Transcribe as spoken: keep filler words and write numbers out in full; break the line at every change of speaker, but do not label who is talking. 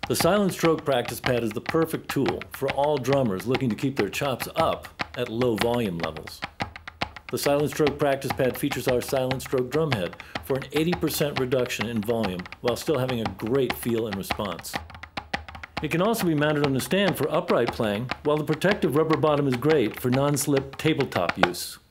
The Silentstroke Practice Pad is the perfect tool for all drummers looking to keep their chops up at low volume levels. The Silentstroke Practice Pad features our Silentstroke Drumhead for an eighty percent reduction in volume while still having a great feel and response. It can also be mounted on a stand for upright playing, while the protective rubber bottom is great for non-slip tabletop use.